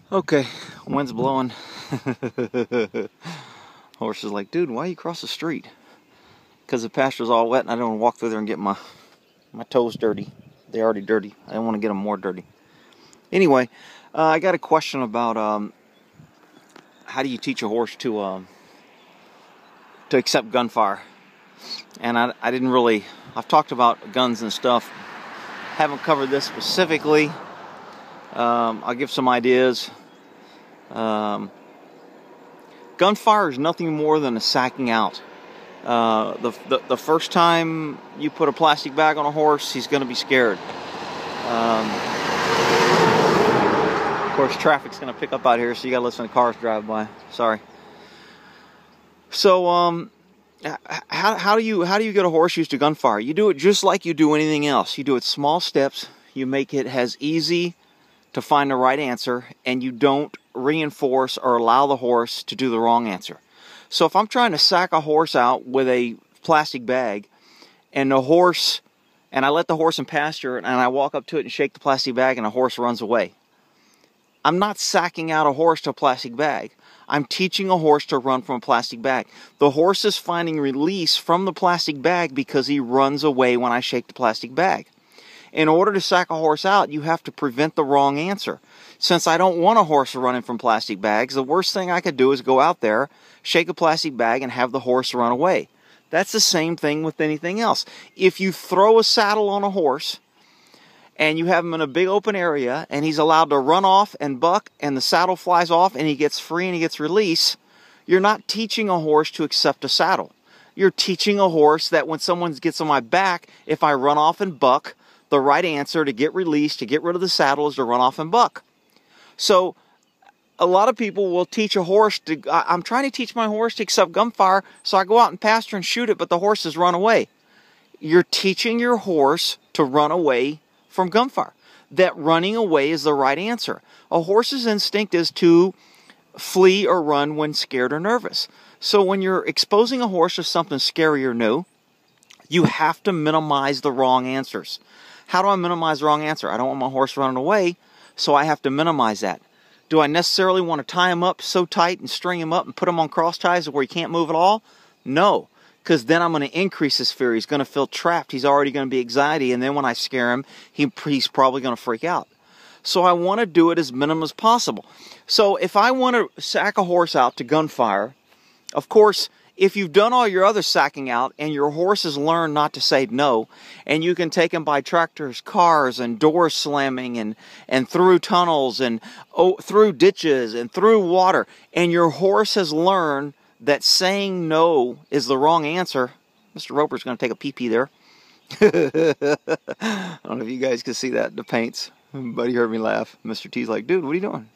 Okay, wind's blowing. Horse is like, dude, why you cross the street? Because the pasture's all wet and I don't want to walk through there and get my toes dirty. They're already dirty. I don't want to get them more dirty. Anyway, I got a question about how do you teach a horse to accept gunfire? And I didn't really, I've talked about guns and stuff. Haven't covered this specifically. I'll give some ideas. Gunfire is nothing more than a sacking out. The first time you put a plastic bag on a horse, he's going to be scared. Of course, traffic's going to pick up out here, so you got to listen to cars drive by. Sorry. So, how do you get a horse used to gunfire? You do it just like you do anything else. You do it small steps. You make it as easy to find the right answer, and you don't reinforce or allow the horse to do the wrong answer. So if I'm trying to sack a horse out with a plastic bag, and I let the horse in pasture, and I walk up to it and shake the plastic bag, and the horse runs away, I'm not sacking out a horse to a plastic bag. I'm teaching a horse to run from a plastic bag. The horse is finding release from the plastic bag because he runs away when I shake the plastic bag. In order to sack a horse out, you have to prevent the wrong answer. Since I don't want a horse running from plastic bags, the worst thing I could do is go out there, shake a plastic bag, and have the horse run away. That's the same thing with anything else. If you throw a saddle on a horse, and you have him in a big open area, and he's allowed to run off and buck, and the saddle flies off, and he gets free and he gets release, you're not teaching a horse to accept a saddle. You're teaching a horse that when someone gets on my back, if I run off and buck, the right answer to get released, to get rid of the saddle, is to run off and buck. So, a lot of people will teach a horse to, I'm trying to teach my horse to accept gunfire, so I go out in pasture and shoot it, but the horses run away. You're teaching your horse to run away from gunfire. That running away is the right answer. A horse's instinct is to flee or run when scared or nervous. So when you're exposing a horse to something scary or new, you have to minimize the wrong answers. How do I minimize the wrong answer? I don't want my horse running away, so I have to minimize that. Do I necessarily want to tie him up so tight and string him up and put him on cross ties where he can't move at all? No, because then I'm going to increase his fear. He's going to feel trapped. He's already going to be anxiety, and then when I scare him, he's probably going to freak out. So I want to do it as minimum as possible. So if I want to sack a horse out to gunfire, of course, if you've done all your other sacking out and your horse has learned not to say no, and you can take him by tractors, cars, and doors slamming, and through tunnels, and through ditches, and through water, and your horse has learned that saying no is the wrong answer. Mr. Roper's going to take a pee-pee there. I don't know if you guys can see that, the paints. Buddy heard me laugh. Mr. T's like, dude, what are you doing?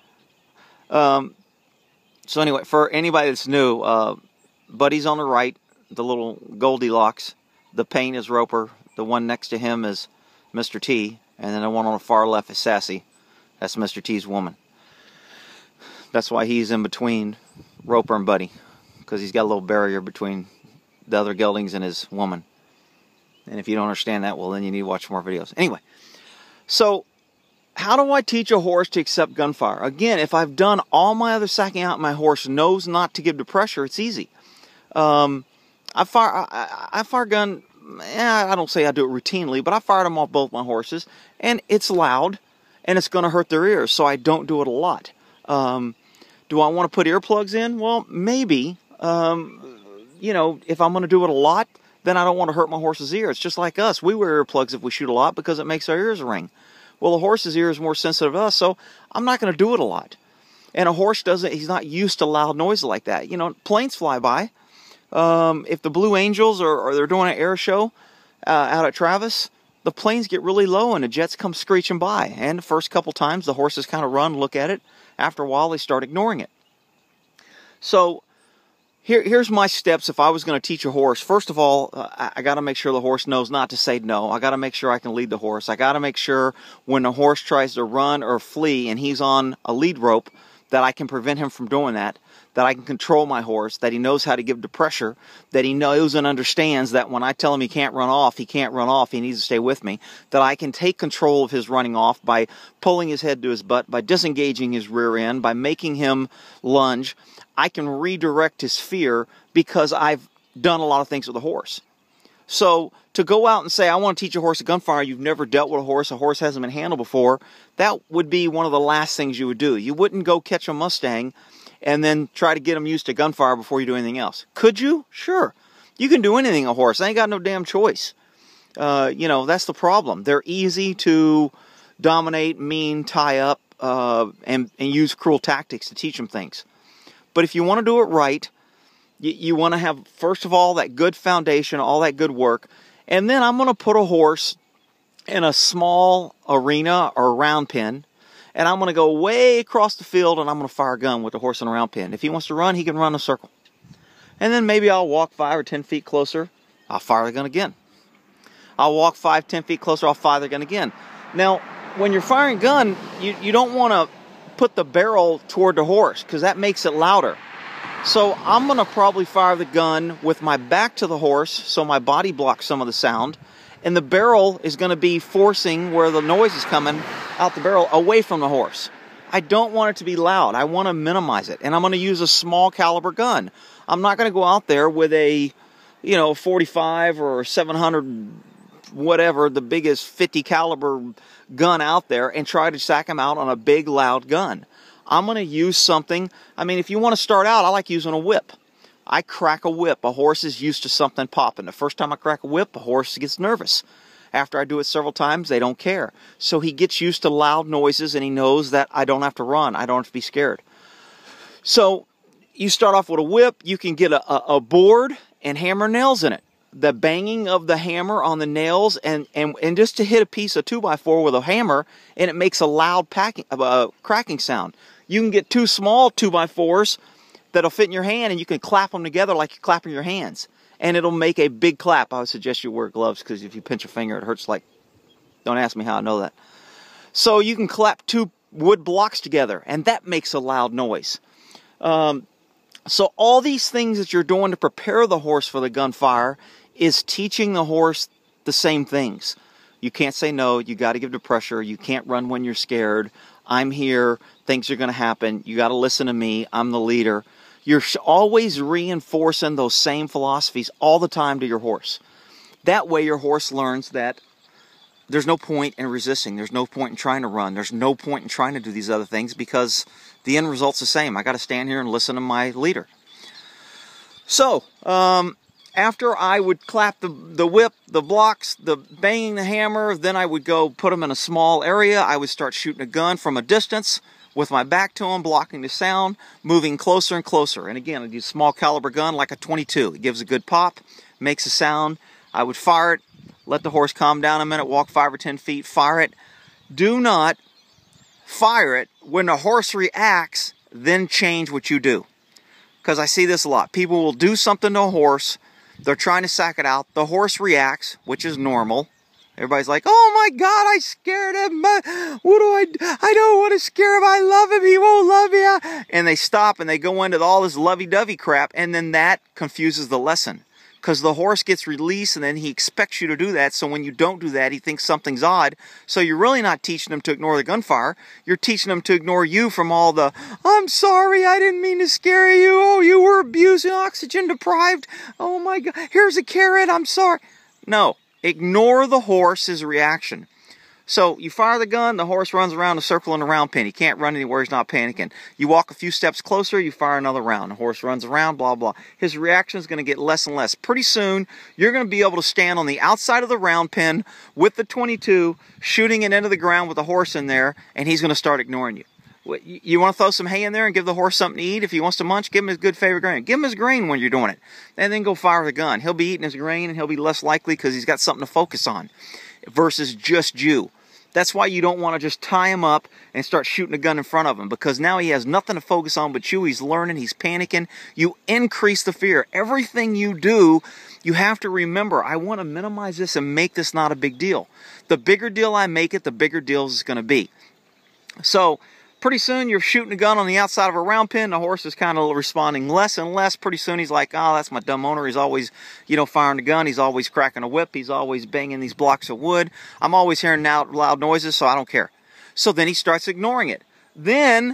So anyway, for anybody that's new, Buddy's on the right, the little Goldilocks. The paint is Roper. The one next to him is Mr. T. And then the one on the far left is Sassy. That's Mr. T's woman. That's why he's in between Roper and Buddy, because he's got a little barrier between the other geldings and his woman. And if you don't understand that, well, then you need to watch more videos. Anyway, so how do I teach a horse to accept gunfire? Again, if I've done all my other sacking out, my horse knows not to give the pressure, it's easy. I fire gun, I don't say I do it routinely, but I fired them off both my horses, and it's loud, and it's going to hurt their ears, so I don't do it a lot. Do I want to put earplugs in? Well, maybe. You know, if I'm going to do it a lot, then I don't want to hurt my horse's ear. It's just like us. We wear earplugs if we shoot a lot because it makes our ears ring. Well, the horse's ear is more sensitive to us, so I'm not going to do it a lot. And a horse he's not used to loud noise like that. You know, planes fly by. If the Blue Angels or they're doing an air show out at Travis, the planes get really low and the jets come screeching by. And the first couple times, the horses kind of run, look at it. After a while, they start ignoring it. So here's my steps if I was going to teach a horse. First of all, I got to make sure the horse knows not to say no. I got to make sure I can lead the horse. I got to make sure when the horse tries to run or flee and he's on a lead rope, that I can prevent him from doing that I can control my horse, that he knows how to give the pressure, that he knows and understands that when I tell him he can't run off, he can't run off, he needs to stay with me, that I can take control of his running off by pulling his head to his butt, by disengaging his rear end, by making him lunge. I can redirect his fear because I've done a lot of things with the horse. So to go out and say, I want to teach a horse a gunfire, you've never dealt with a horse hasn't been handled before, that would be one of the last things you would do. You wouldn't go catch a Mustang and then try to get him used to gunfire before you do anything else. Could you? Sure. You can do anything a horse. I ain't got no damn choice. That's the problem. They're easy to dominate, mean, tie up, and use cruel tactics to teach them things. But if you want to do it right, you want to have, first of all, that good foundation, all that good work. And then I'm going to put a horse in a small arena or round pen, and I'm going to go way across the field, and I'm going to fire a gun with the horse in a round pen. If he wants to run, he can run a circle. And then maybe I'll walk 5 or 10 feet closer, I'll fire the gun again. I'll walk 5, 10 feet closer, I'll fire the gun again. Now, when you're firing a gun, you don't want to put the barrel toward the horse, because that makes it louder. So I'm going to probably fire the gun with my back to the horse, so my body blocks some of the sound, and the barrel is going to be forcing where the noise is coming out the barrel away from the horse. I don't want it to be loud. I want to minimize it, and I'm going to use a small caliber gun. I'm not going to go out there with a 45 or 700 whatever, the biggest 50 caliber gun out there, and try to sack him out on a big loud gun. I'm going to use something. I mean, if you want to start out, I like using a whip. I crack a whip. A horse is used to something popping. The first time I crack a whip, a horse gets nervous. After I do it several times, they don't care. So he gets used to loud noises, and he knows that I don't have to run. I don't have to be scared. So you start off with a whip. You can get a board and hammer nails in it. The banging of the hammer on the nails, and just to hit a piece of 2x4 with a hammer, and it makes a loud cracking sound. You can get 2 small 2x4s that'll fit in your hand, and you can clap them together like you're clapping your hands, and it'll make a big clap. I would suggest you wear gloves, because if you pinch a finger, it hurts like... Don't ask me how I know that. So you can clap 2 wood blocks together, and that makes a loud noise. So all these things that you're doing to prepare the horse for the gunfire is teaching the horse the same things. You can't say no. You got to give the pressure. You can't run when you're scared. I'm here. Things are going to happen. You got to listen to me. I'm the leader. You're always reinforcing those same philosophies all the time to your horse. That way your horse learns that there's no point in resisting. There's no point in trying to run. There's no point in trying to do these other things, because the end result's the same. I got to stand here and listen to my leader. So, after I would clap the whip, the blocks, the banging the hammer, then I would go put them in a small area. I would start shooting a gun from a distance with my back to them, blocking the sound, moving closer and closer. And again, I'd use a small caliber gun like a 22. It gives a good pop, makes a sound. I would fire it, let the horse calm down a minute, walk 5 or 10 feet, fire it. Do not fire it when the horse reacts, then change what you do. Because I see this a lot. People will do something to a horse. They're trying to sack it out. The horse reacts, which is normal. Everybody's like, oh my God, I scared him. What do I don't want to scare him. I love him. He won't love me. And they stop and they go into all this lovey-dovey crap. And then that confuses the lesson. Because the horse gets released and then he expects you to do that. So when you don't do that, he thinks something's odd. So you're really not teaching him to ignore the gunfire. You're teaching him to ignore you from all the, I'm sorry, I didn't mean to scare you. Oh, you were abusing, oxygen deprived. Oh my God, here's a carrot, I'm sorry. No, ignore the horse's reaction. So you fire the gun, the horse runs around a circle in a round pen. He can't run anywhere, he's not panicking. You walk a few steps closer, you fire another round. The horse runs around, blah, blah. His reaction is going to get less and less. Pretty soon, you're going to be able to stand on the outside of the round pen with the 22, shooting it into the ground with the horse in there, and he's going to start ignoring you. You want to throw some hay in there and give the horse something to eat? If he wants to munch, give him his good favorite grain. Give him his grain when you're doing it. And then go fire the gun. He'll be eating his grain, and he'll be less likely because he's got something to focus on versus just you. That's why you don't want to just tie him up and start shooting a gun in front of him, because now he has nothing to focus on but you. He's learning, he's panicking. You increase the fear. Everything you do, you have to remember, I want to minimize this and make this not a big deal. The bigger deal I make it, the bigger deal it's going to be. So Pretty soon you're shooting a gun on the outside of a round pin. The horse is kind of responding less and less. Pretty soon he's like, oh, that's my dumb owner. He's always, you know, firing the gun. He's always cracking a whip. He's always banging these blocks of wood. I'm always hearing loud noises, so I don't care. So then he starts ignoring it. Then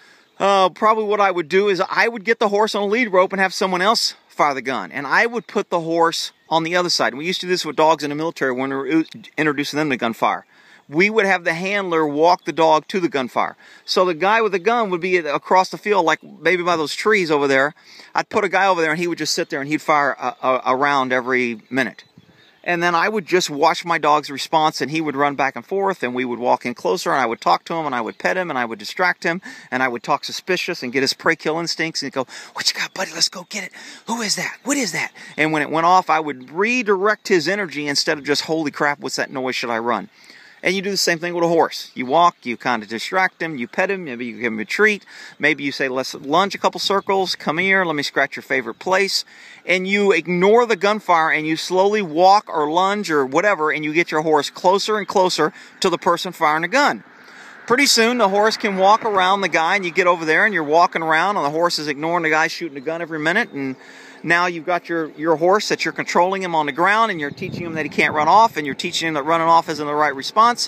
probably what I would do is I would get the horse on a lead rope and have someone else fire the gun. And I would put the horse on the other side. And we used to do this with dogs in the military when we were introducing them to gunfire. We would have the handler walk the dog to the gunfire. So the guy with the gun would be across the field, like maybe by those trees over there. I'd put a guy over there and he would just sit there and he'd fire a round every minute. And then I would just watch my dog's response, and he would run back and forth, and we would walk in closer, and I would talk to him, and I would pet him, and I would distract him, and I would talk suspicious and get his prey-kill instincts, and he'd go, what you got, buddy? Let's go get it. Who is that? What is that? And when it went off, I would redirect his energy instead of just, holy crap, what's that noise? Should I run? And you do the same thing with a horse. You walk, you kind of distract him, you pet him, maybe you give him a treat, maybe you say, let's lunge a couple circles, come here, let me scratch your favorite place. And you ignore the gunfire and you slowly walk or lunge or whatever, and you get your horse closer and closer to the person firing the gun. Pretty soon the horse can walk around the guy, and you get over there and you're walking around, and the horse is ignoring the guy shooting the gun every minute, and now you've got your horse that you're controlling him on the ground, and you're teaching him that he can't run off, and you're teaching him that running off isn't the right response.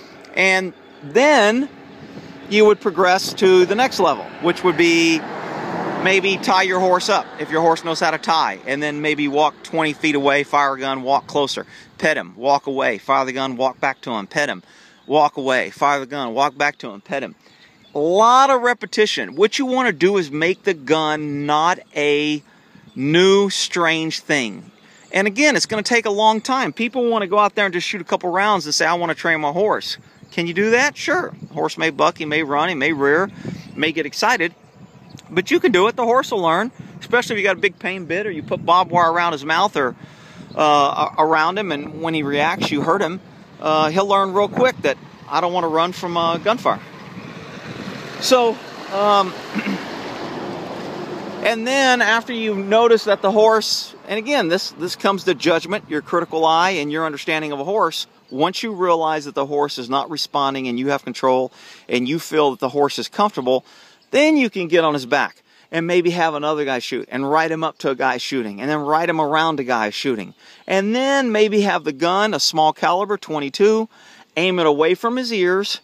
And then you would progress to the next level, which would be maybe tie your horse up if your horse knows how to tie, and then maybe walk 20 feet away, fire a gun, walk closer, pet him, walk away, fire the gun, walk back to him, pet him, walk away, fire the gun, walk back to him, pet him. A lot of repetition. What you want to do is make the gun not a new, strange thing. And again, it's going to take a long time. People want to go out there and just shoot a couple rounds and say, I want to train my horse. Can you do that? Sure. The horse may buck, he may run, he may rear, may get excited. But you can do it. The horse will learn, especially if you got a big pain bit or you put barbed wire around his mouth or around him, and when he reacts, you hurt him. He'll learn real quick that I don't want to run from gunfire. So, and then after you notice that the horse, and again, this comes to judgment, your critical eye and your understanding of a horse. Once you realize that the horse is not responding and you have control and you feel that the horse is comfortable, then you can get on his back and maybe have another guy shoot and ride him up to a guy shooting and then ride him around a guy shooting. And then maybe have the gun, a small caliber, 22, aim it away from his ears,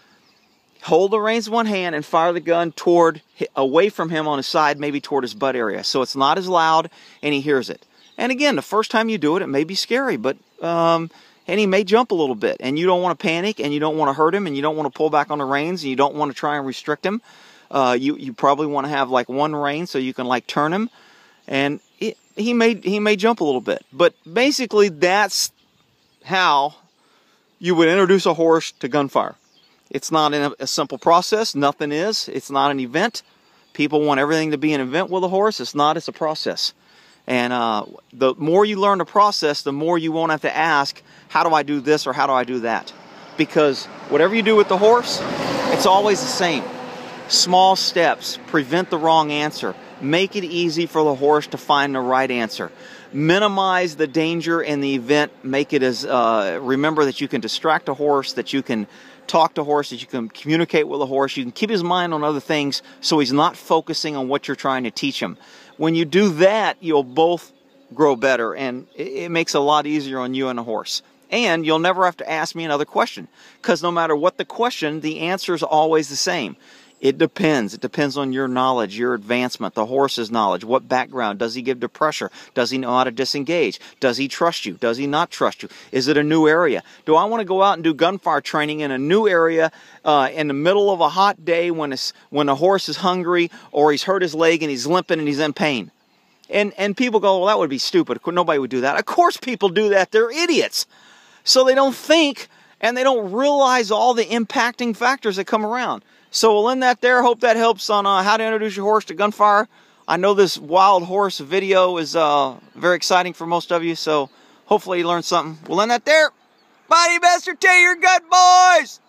hold the reins in one hand and fire the gun away from him on his side, maybe toward his butt area. So it's not as loud and he hears it. And again, the first time you do it, it may be scary, but and he may jump a little bit, and you don't want to panic, and you don't want to hurt him, and you don't want to pull back on the reins, and you don't want to try and restrict him. You probably want to have like one rein so you can like turn him, and he may jump a little bit. But basically, that's how you would introduce a horse to gunfire. It's not a simple process. Nothing is. It's not an event. People want everything to be an event with a horse. It's not. It's a process. And the more you learn the process, the more you won't have to ask, how do I do this or how do I do that? Because whatever you do with the horse, it's always the same. Small steps prevent the wrong answer. Make it easy for the horse to find the right answer. Minimize the danger in the event. Make it as, remember that you can distract a horse, that you can talk to a horse, that you can communicate with a horse. You can keep his mind on other things so he's not focusing on what you're trying to teach him. When you do that, you'll both grow better, and it makes it a lot easier on you and the horse. And you'll never have to ask me another question, because no matter what the question, the answer is always the same. It depends. It depends on your knowledge, your advancement, the horse's knowledge. What background? Does he give to pressure? Does he know how to disengage? Does he trust you? Does he not trust you? Is it a new area? Do I want to go out and do gunfire training in a new area in the middle of a hot day when the horse is hungry or he's hurt his leg and he's limping and he's in pain? And people go, well, that would be stupid. Nobody would do that. Of course people do that. They're idiots. So they don't think and they don't realize all the impacting factors that come around. So we'll end that there. Hope that helps on how to introduce your horse to gunfire. I know this wild horse video is very exciting for most of you, so hopefully you learned something. We'll end that there. Mighty Master, take your gun, boys!